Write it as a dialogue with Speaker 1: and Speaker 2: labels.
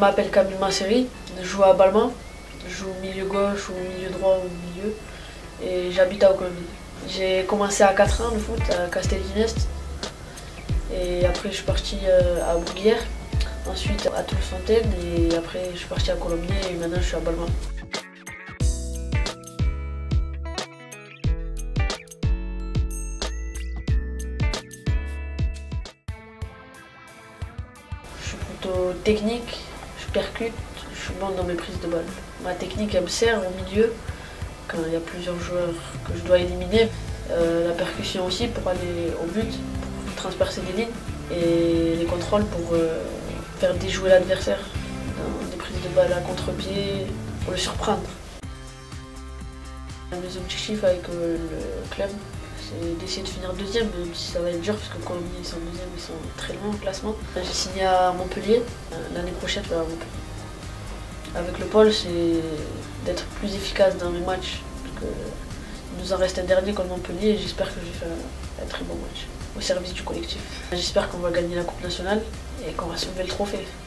Speaker 1: m'appelle Camille Masseri, je joue à Balma, je joue milieu gauche ou milieu droit ou milieu et j'habite à Aucamville. J'ai commencé à 4 ans le foot à Castelginest et après je suis parti à Bourguières, ensuite à Toulouse-Fontaine et après je suis parti à Colombier et maintenant je suis à Balma. Je suis plutôt technique, je percute, je suis bon dans mes prises de balle. Ma technique elle me sert au milieu quand il y a plusieurs joueurs que je dois éliminer. La percussion aussi pour aller au but, pour transpercer des lignes et les contrôles pour faire déjouer l'adversaire dans des prises de balle à contre-pied pour le surprendre. Mes objectifs avec le club, c'est d'essayer de finir deuxième, même si ça va être dur parce que Colombier ils sont deuxième, ils sont très loin au classement. J'ai signé à Montpellier, l'année prochaine je vais à Montpellier. Avec le pôle, c'est d'être plus efficace dans mes matchs, parce qu'il nous en reste un dernier contre Montpellier et j'espère que je vais faire un très bon match au service du collectif. J'espère qu'on va gagner la Coupe nationale et qu'on va soulever le trophée.